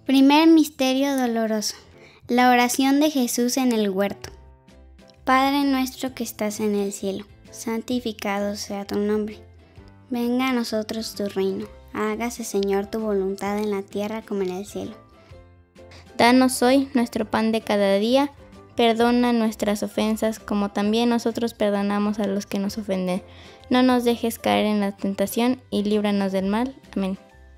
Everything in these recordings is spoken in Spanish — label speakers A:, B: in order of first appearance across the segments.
A: Primer misterio doloroso. La oración de Jesús en el huerto. Padre nuestro que estás en el cielo, santificado sea tu nombre. Venga a nosotros tu reino. Hágase, Señor, tu voluntad en la tierra como en el cielo.
B: Danos hoy nuestro pan de cada día. Perdona nuestras ofensas como también nosotros perdonamos a los que nos ofenden. No nos dejes caer en la tentación y líbranos del mal. Amén.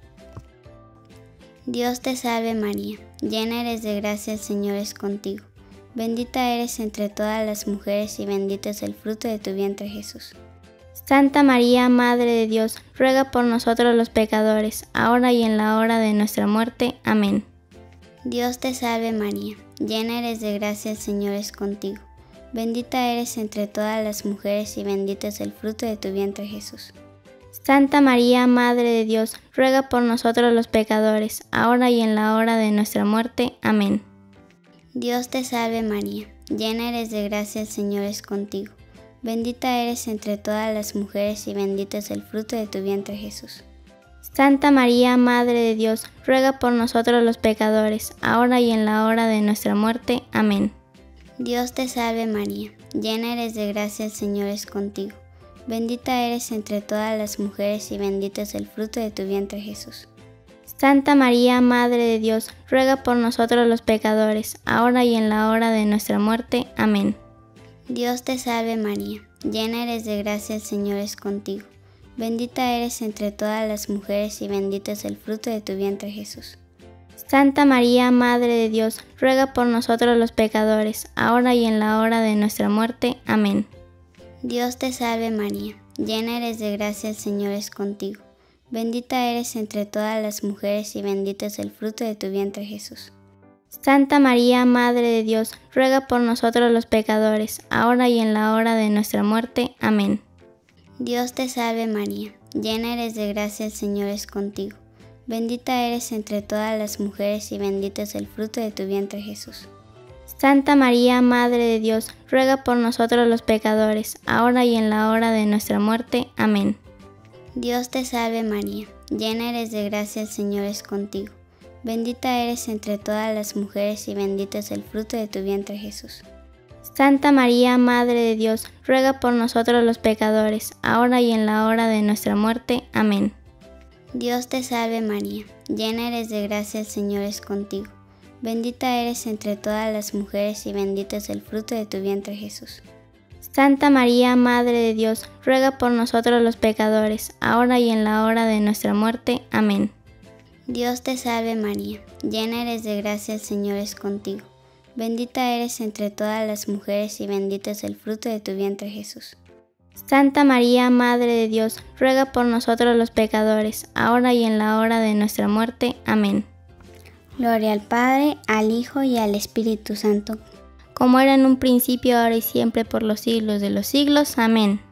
A: Dios te salve María, llena eres de gracia, el Señor es contigo. Bendita eres entre todas las mujeres y bendito es el fruto de tu vientre Jesús.
B: Santa María, Madre de Dios, ruega por nosotros los pecadores, ahora y en la hora de nuestra muerte. Amén.
A: Dios te salve María, llena eres de gracia, el Señor es contigo. Bendita eres entre todas las mujeres y bendito es el fruto de tu vientre Jesús.
B: Santa María, Madre de Dios, ruega por nosotros los pecadores, ahora y en la hora de nuestra muerte. Amén.
A: Dios te salve María, llena eres de gracia, el Señor es contigo. Bendita eres entre todas las mujeres y bendito es el fruto de tu vientre Jesús.
B: Santa María, Madre de Dios, ruega por nosotros los pecadores, ahora y en la hora de nuestra muerte. Amén.
A: Dios te salve María, llena eres de gracia, el Señor es contigo. Bendita eres entre todas las mujeres y bendito es el fruto de tu vientre Jesús.
B: Santa María, Madre de Dios, ruega por nosotros los pecadores, ahora y en la hora de nuestra muerte. Amén.
A: Dios te salve María, llena eres de gracia, el Señor es contigo. Bendita eres entre todas las mujeres y bendito es el fruto de tu vientre Jesús.
B: Santa María, Madre de Dios, ruega por nosotros los pecadores, ahora y en la hora de nuestra muerte. Amén.
A: Dios te salve María, llena eres de gracia, el Señor es contigo. Bendita eres entre todas las mujeres y bendito es el fruto de tu vientre Jesús.
B: Santa María, Madre de Dios, ruega por nosotros los pecadores, ahora y en la hora de nuestra muerte. Amén.
A: Dios te salve María, llena eres de gracia, el Señor es contigo. Bendita eres entre todas las mujeres y bendito es el fruto de tu vientre Jesús.
B: Santa María, Madre de Dios, ruega por nosotros los pecadores, ahora y en la hora de nuestra muerte. Amén.
A: Dios te salve María, llena eres de gracia, el Señor es contigo. Bendita eres entre todas las mujeres y bendito es el fruto de tu vientre Jesús.
B: Santa María, Madre de Dios, ruega por nosotros los pecadores, ahora y en la hora de nuestra muerte. Amén.
A: Dios te salve María, llena eres de gracia, el Señor es contigo. Bendita eres entre todas las mujeres y bendito es el fruto de tu vientre Jesús.
B: Santa María, Madre de Dios, ruega por nosotros los pecadores, ahora y en la hora de nuestra muerte. Amén.
A: Dios te salve María, llena eres de gracia, el Señor es contigo. Bendita eres entre todas las mujeres y bendito es el fruto de tu vientre Jesús.
B: Santa María, Madre de Dios, ruega por nosotros los pecadores, ahora y en la hora de nuestra muerte. Amén.
A: Gloria al Padre, al Hijo y al Espíritu Santo,
B: como era en un principio, ahora y siempre, por los siglos de los siglos. Amén.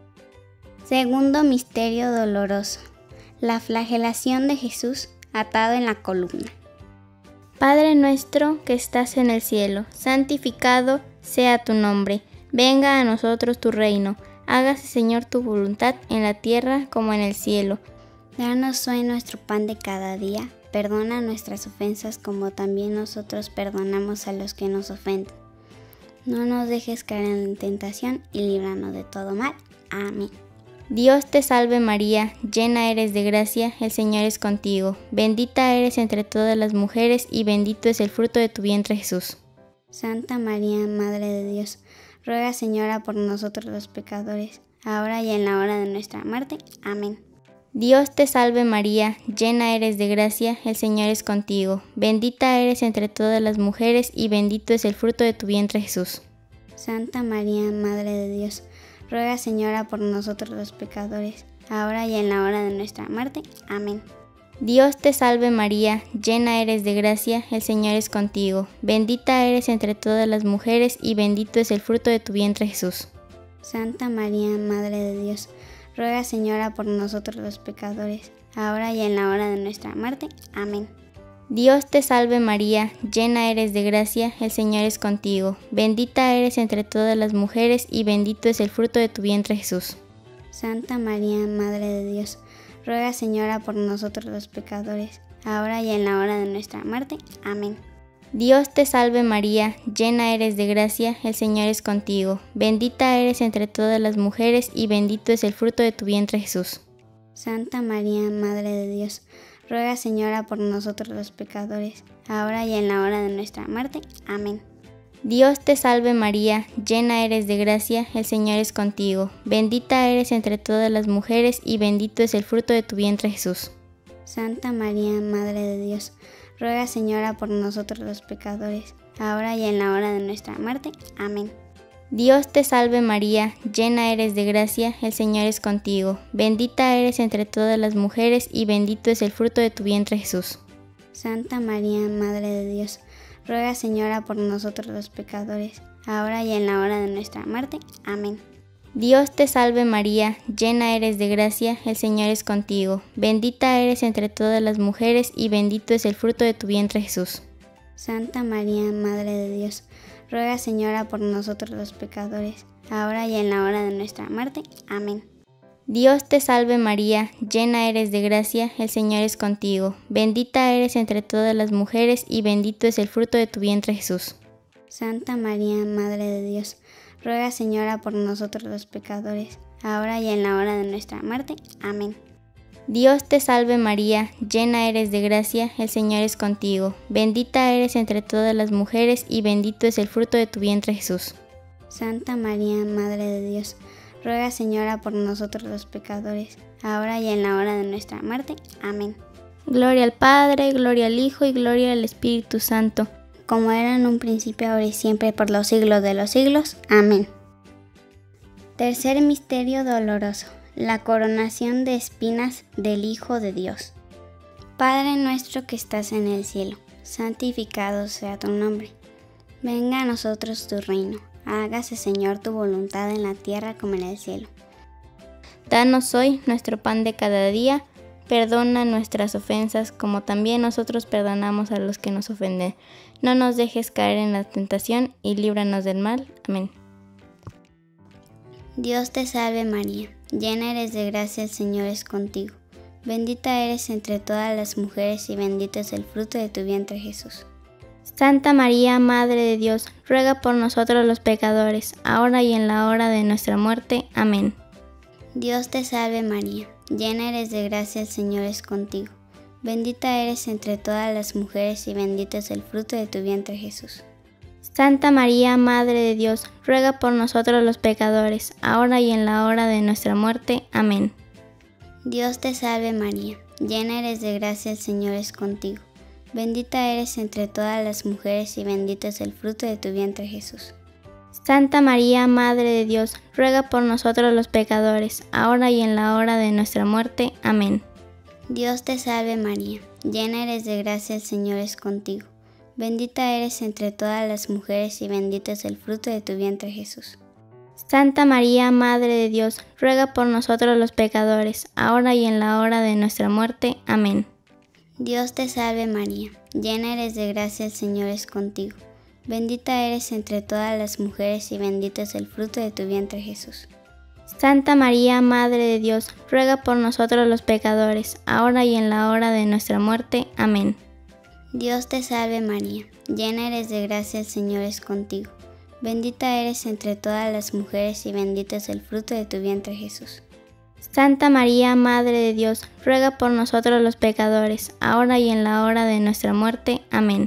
A: Segundo misterio doloroso. La flagelación de Jesús atado en la columna.
B: Padre nuestro que estás en el cielo, santificado sea tu nombre. Venga a nosotros tu reino. Hágase, Señor, tu voluntad en la tierra como en el cielo.
A: Danos hoy nuestro pan de cada día. Perdona nuestras ofensas como también nosotros perdonamos a los que nos ofenden. No nos dejes caer en la tentación y líbranos de todo mal. Amén.
B: Dios te salve María, llena eres de gracia, el Señor es contigo. Bendita eres entre todas las mujeres y bendito es el fruto de tu vientre Jesús.
A: Santa María, Madre de Dios, ruega, Señora, por nosotros los pecadores, ahora y en la hora de nuestra muerte. Amén.
B: Dios te salve María, llena eres de gracia, el Señor es contigo. Bendita eres entre todas las mujeres y bendito es el fruto de tu vientre Jesús.
A: Santa María, Madre de Dios, ruega, Señora, por nosotros los pecadores, ahora y en la hora de nuestra muerte. Amén.
B: Dios te salve María, llena eres de gracia, el Señor es contigo. Bendita eres entre todas las mujeres y bendito es el fruto de tu vientre Jesús.
A: Santa María, Madre de Dios, ruega, Señora, por nosotros los pecadores, ahora y en la hora de nuestra muerte. Amén.
B: Dios te salve María, llena eres de gracia, el Señor es contigo. Bendita eres entre todas las mujeres y bendito es el fruto de tu vientre Jesús.
A: Santa María, Madre de Dios, ruega Señora por nosotros los pecadores, ahora y en la hora de nuestra muerte. Amén.
B: Dios te salve María, llena eres de gracia, el Señor es contigo. Bendita eres entre todas las mujeres y bendito es el fruto de tu vientre Jesús.
A: Santa María, Madre de Dios, ruega Señora por nosotros los pecadores, ahora y en la hora de nuestra muerte. Amén.
B: Dios te salve María, llena eres de gracia, el Señor es contigo. Bendita eres entre todas las mujeres y bendito es el fruto de tu vientre Jesús.
A: Santa María, Madre de Dios, ruega Señora por nosotros los pecadores, ahora y en la hora de nuestra muerte. Amén.
B: Dios te salve María, llena eres de gracia, el Señor es contigo. Bendita eres entre todas las mujeres y bendito es el fruto de tu vientre Jesús.
A: Santa María, Madre de Dios, ruega Señora por nosotros los pecadores, ahora y en la hora de nuestra muerte. Amén.
B: Dios te salve María, llena eres de gracia, el Señor es contigo. Bendita eres entre todas las mujeres y bendito es el fruto de tu vientre Jesús.
A: Santa María, Madre de Dios, ruega Señora por nosotros los pecadores, ahora y en la hora de nuestra muerte. Amén.
B: Dios te salve María, llena eres de gracia, el Señor es contigo. Bendita eres entre todas las mujeres y bendito es el fruto de tu vientre Jesús.
A: Santa María, Madre de Dios, ruega Señora por nosotros los pecadores, ahora y en la hora de nuestra muerte. Amén.
B: Dios te salve María, llena eres de gracia, el Señor es contigo. Bendita eres entre todas las mujeres y bendito es el fruto de tu vientre Jesús.
A: Santa María, Madre de Dios, ruega Señora por nosotros los pecadores, ahora y en la hora de nuestra muerte. Amén.
B: Gloria al Padre, gloria al Hijo y gloria al Espíritu Santo,
A: como era en un principio, ahora y siempre, por los siglos de los siglos. Amén. Tercer misterio doloroso: la coronación de espinas del Hijo de Dios. Padre nuestro que estás en el cielo, santificado sea tu nombre. Venga a nosotros tu reino. Hágase, Señor, tu voluntad en la tierra como en el cielo.
B: Danos hoy nuestro pan de cada día. Perdona nuestras ofensas como también nosotros perdonamos a los que nos ofenden. No nos dejes caer en la tentación y líbranos del mal. Amén.
A: Dios te salve María, llena eres de gracia, el Señor es contigo. Bendita eres entre todas las mujeres y bendito es el fruto de tu vientre Jesús.
B: Santa María, Madre de Dios, ruega por nosotros los pecadores, ahora y en la hora de nuestra muerte. Amén.
A: Dios te salve María, llena eres de gracia, el Señor es contigo. Bendita eres entre todas las mujeres y bendito es el fruto de tu vientre Jesús.
B: Santa María, Madre de Dios, ruega por nosotros los pecadores, ahora y en la hora de nuestra muerte. Amén.
A: Dios te salve María, llena eres de gracia, el Señor es contigo. Bendita eres entre todas las mujeres y bendito es el fruto de tu vientre Jesús.
B: Santa María, Madre de Dios, ruega por nosotros los pecadores, ahora y en la hora de nuestra muerte. Amén.
A: Dios te salve María, llena eres de gracia, el Señor es contigo. Bendita eres entre todas las mujeres y bendito es el fruto de tu vientre Jesús.
B: Santa María, Madre de Dios, ruega por nosotros los pecadores, ahora y en la hora de nuestra muerte. Amén.
A: Dios te salve María, llena eres de gracia, el Señor es contigo. Bendita eres entre todas las mujeres y bendito es el fruto de tu vientre Jesús.
B: Santa María, Madre de Dios, ruega por nosotros los pecadores, ahora y en la hora de nuestra muerte. Amén.
A: Dios te salve María, llena eres de gracia, el Señor es contigo. Bendita eres entre todas las mujeres y bendito es el fruto de tu vientre Jesús.
B: Santa María, Madre de Dios, ruega por nosotros los pecadores, ahora y en la hora de nuestra muerte. Amén.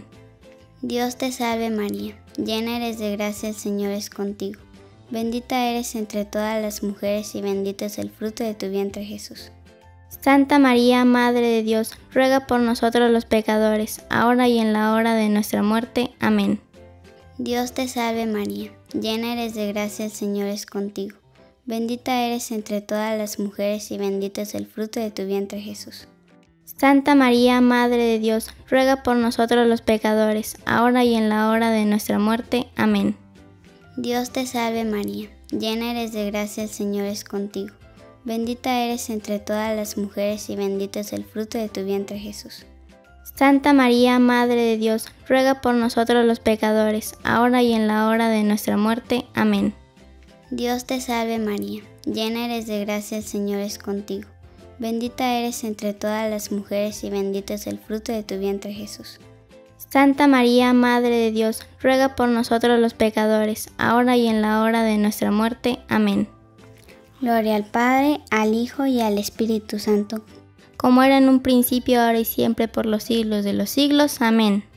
A: Dios te salve María, llena eres de gracia, el Señor es contigo. Bendita eres entre todas las mujeres y bendito es el fruto de tu vientre Jesús.
B: Santa María, Madre de Dios, ruega por nosotros los pecadores, ahora y en la hora de nuestra muerte. Amén.
A: Dios te salve María, llena eres de gracia, el Señor es contigo. Bendita eres entre todas las mujeres y bendito es el fruto de tu vientre Jesús.
B: Santa María, Madre de Dios, ruega por nosotros los pecadores, ahora y en la hora de nuestra muerte. Amén.
A: Dios te salve María, llena eres de gracia, el Señor es contigo. Bendita eres entre todas las mujeres y bendito es el fruto de tu vientre Jesús.
B: Santa María, Madre de Dios, ruega por nosotros los pecadores, ahora y en la hora de nuestra muerte. Amén.
A: Dios te salve María, llena eres de gracia, el Señor es contigo. Bendita eres entre todas las mujeres y bendito es el fruto de tu vientre, Jesús.
B: Santa María, Madre de Dios, ruega por nosotros los pecadores, ahora y en la hora de nuestra muerte. Amén.
A: Gloria al Padre, al Hijo y al Espíritu Santo,
B: como era en un principio, ahora y siempre, por los siglos de los siglos. Amén.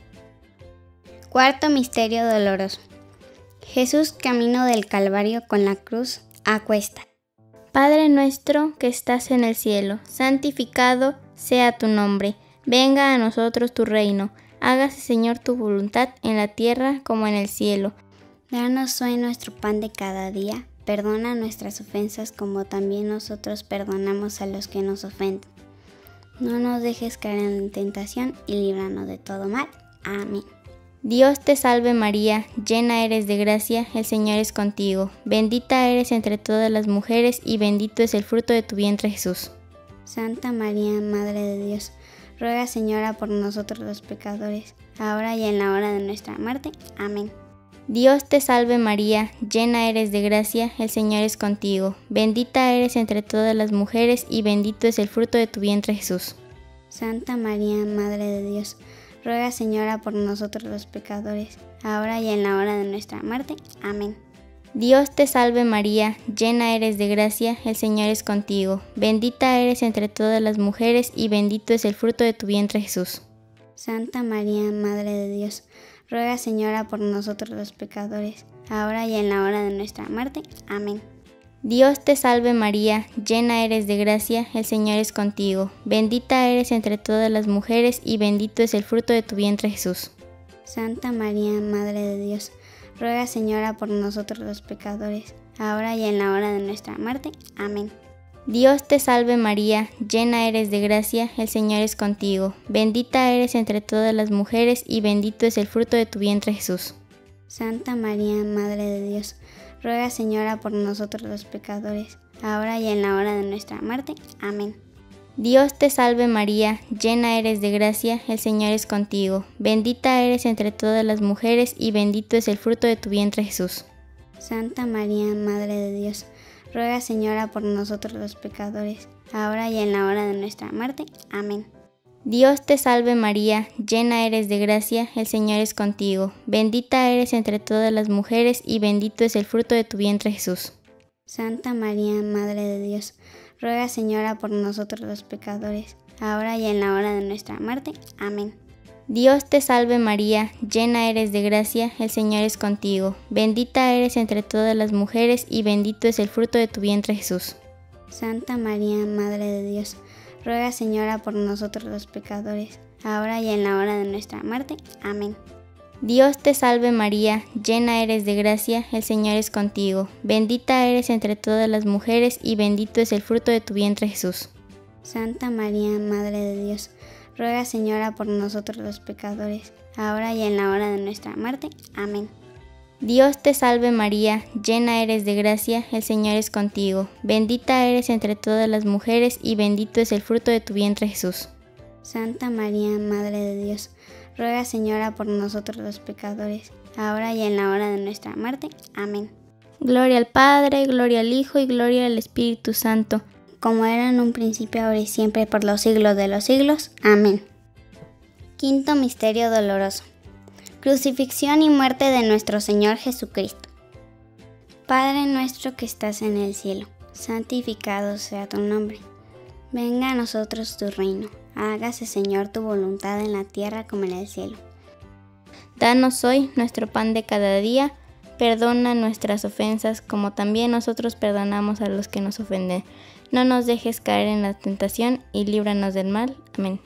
A: Cuarto misterio doloroso. Jesús camino del Calvario con la cruz a cuestas.
B: Padre nuestro que estás en el cielo, santificado sea tu nombre. Venga a nosotros tu reino. Hágase, Señor, tu voluntad en la tierra como en el cielo.
A: Danos hoy nuestro pan de cada día. Perdona nuestras ofensas como también nosotros perdonamos a los que nos ofenden. No nos dejes caer en la tentación y líbranos de todo mal. Amén.
B: Dios te salve María, llena eres de gracia, el Señor es contigo. Bendita eres entre todas las mujeres y bendito es el fruto de tu vientre, Jesús.
A: Santa María, Madre de Dios, ruega, Señora, por nosotros los pecadores, ahora y en la hora de nuestra muerte. Amén.
B: Dios te salve María, llena eres de gracia, el Señor es contigo. Bendita eres entre todas las mujeres y bendito es el fruto de tu vientre, Jesús.
A: Santa María, Madre de Dios, ruega, Señora, por nosotros los pecadores, ahora y en la hora de nuestra muerte. Amén.
B: Dios te salve María, llena eres de gracia, el Señor es contigo. Bendita eres entre todas las mujeres y bendito es el fruto de tu vientre, Jesús.
A: Santa María, Madre de Dios, ruega, Señora, por nosotros los pecadores, ahora y en la hora de nuestra muerte. Amén.
B: Dios te salve María, llena eres de gracia, el Señor es contigo. Bendita eres entre todas las mujeres y bendito es el fruto de tu vientre, Jesús.
A: Santa María, Madre de Dios, ruega, Señora, por nosotros los pecadores, ahora y en la hora de nuestra muerte. Amén.
B: Dios te salve María, llena eres de gracia, el Señor es contigo. Bendita eres entre todas las mujeres y bendito es el fruto de tu vientre, Jesús.
A: Santa María, Madre de Dios, ruega, Señora, por nosotros los pecadores, ahora y en la hora de nuestra muerte. Amén.
B: Dios te salve María, llena eres de gracia, el Señor es contigo. Bendita eres entre todas las mujeres y bendito es el fruto de tu vientre, Jesús.
A: Santa María, Madre de Dios, ruega, Señora, por nosotros los pecadores, ahora y en la hora de nuestra muerte. Amén.
B: Dios te salve María, llena eres de gracia, el Señor es contigo. Bendita eres entre todas las mujeres y bendito es el fruto de tu vientre, Jesús.
A: Santa María, Madre de Dios, ruega, Señora, por nosotros los pecadores, ahora y en la hora de nuestra muerte. Amén.
B: Dios te salve María, llena eres de gracia, el Señor es contigo. Bendita eres entre todas las mujeres y bendito es el fruto de tu vientre, Jesús.
A: Santa María, Madre de Dios, ruega, Señora, por nosotros los pecadores, ahora y en la hora de nuestra muerte. Amén.
B: Dios te salve María, llena eres de gracia, el Señor es contigo. Bendita eres entre todas las mujeres y bendito es el fruto de tu vientre, Jesús.
A: Santa María, Madre de Dios, ruega, Señora, por nosotros los pecadores, ahora y en la hora de nuestra muerte. Amén.
B: Dios te salve María, llena eres de gracia, el Señor es contigo. Bendita eres entre todas las mujeres y bendito es el fruto de tu vientre, Jesús.
A: Santa María, Madre de Dios, ruega, Señora, por nosotros los pecadores, ahora y en la hora de nuestra muerte. Amén.
B: Gloria al Padre, gloria al Hijo y gloria al Espíritu Santo,
A: como era en un principio, ahora y siempre, por los siglos de los siglos. Amén. Quinto misterio doloroso. Crucifixión y muerte de nuestro Señor Jesucristo. Padre nuestro que estás en el cielo, santificado sea tu nombre. Venga a nosotros tu reino. Hágase, Señor, tu voluntad en la tierra como en el cielo.
B: Danos hoy nuestro pan de cada día. Perdona nuestras ofensas como también nosotros perdonamos a los que nos ofenden. No nos dejes caer en la tentación y líbranos del mal. Amén.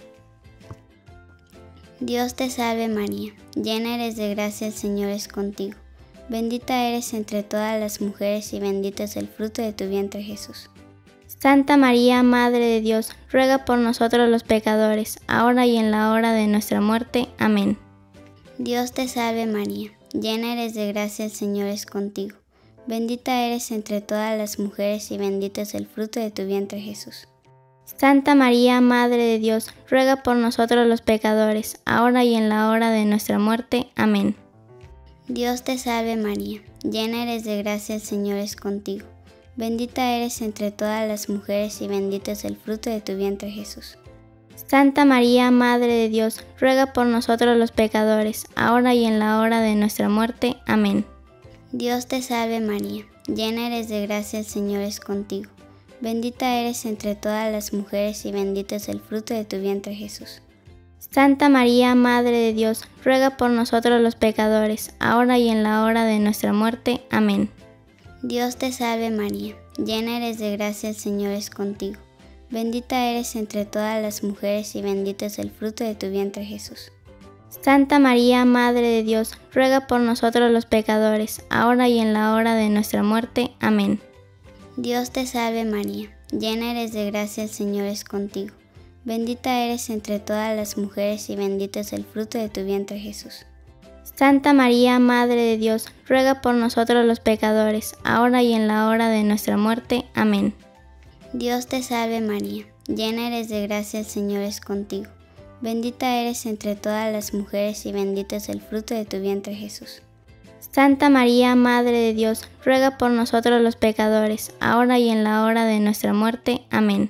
A: Dios te salve María, llena eres de gracia, el Señor es contigo. Bendita eres entre todas las mujeres y bendito es el fruto de tu vientre, Jesús.
B: Santa María, Madre de Dios, ruega por nosotros los pecadores, ahora y en la hora de nuestra muerte. Amén.
A: Dios te salve María, llena eres de gracia, el Señor es contigo. Bendita eres entre todas las mujeres y bendito es el fruto de tu vientre, Jesús.
B: Santa María, Madre de Dios, ruega por nosotros los pecadores, ahora y en la hora de nuestra muerte. Amén.
A: Dios te salve María, llena eres de gracia, el Señor es contigo. Bendita eres entre todas las mujeres y bendito es el fruto de tu vientre, Jesús.
B: Santa María, Madre de Dios, ruega por nosotros los pecadores, ahora y en la hora de nuestra muerte. Amén.
A: Dios te salve María, llena eres de gracia, el Señor es contigo. Bendita eres entre todas las mujeres y bendito es el fruto de tu vientre, Jesús.
B: Santa María, Madre de Dios, ruega por nosotros los pecadores, ahora y en la hora de nuestra muerte. Amén.
A: Dios te salve María, llena eres de gracia, el Señor es contigo. Bendita eres entre todas las mujeres y bendito es el fruto de tu vientre, Jesús.
B: Santa María, Madre de Dios, ruega por nosotros los pecadores, ahora y en la hora de nuestra muerte. Amén.
A: Dios te salve María, llena eres de gracia, el Señor es contigo. Bendita eres entre todas las mujeres y bendito es el fruto de tu vientre, Jesús.
B: Santa María, Madre de Dios, ruega por nosotros los pecadores, ahora y en la hora de nuestra muerte. Amén.
A: Dios te salve María, llena eres de gracia, el Señor es contigo. Bendita eres entre todas las mujeres y bendito es el fruto de tu vientre, Jesús.
B: Santa María, Madre de Dios, ruega por nosotros los pecadores, ahora y en la hora de nuestra muerte. Amén.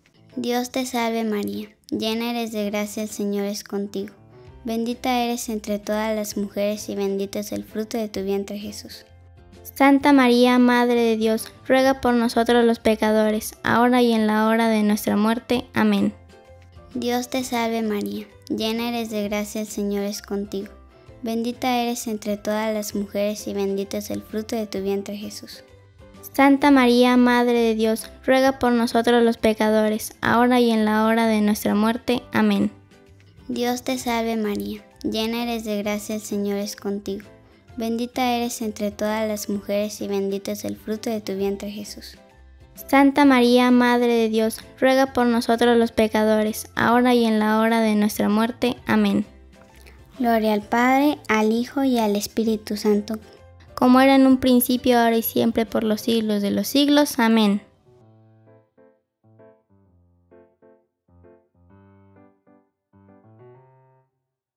A: Dios te salve María, llena eres de gracia, el Señor es contigo. Bendita eres entre todas las mujeres y bendito es el fruto de tu vientre, Jesús.
B: Santa María, Madre de Dios, ruega por nosotros los pecadores, ahora y en la hora de nuestra muerte. Amén.
A: Dios te salve María, llena eres de gracia, el Señor es contigo. Bendita eres entre todas las mujeres y bendito es el fruto de tu vientre, Jesús.
B: Santa María, Madre de Dios, ruega por nosotros los pecadores, ahora y en la hora de nuestra muerte. Amén.
A: Dios te salve María, llena eres de gracia, el Señor es contigo. Bendita eres entre todas las mujeres y bendito es el fruto de tu vientre, Jesús.
B: Santa María, Madre de Dios, ruega por nosotros los pecadores, ahora y en la hora de nuestra muerte. Amén.
A: Gloria al Padre, al Hijo y al Espíritu Santo,
B: como era en un principio, ahora y siempre, por los siglos de los siglos. Amén.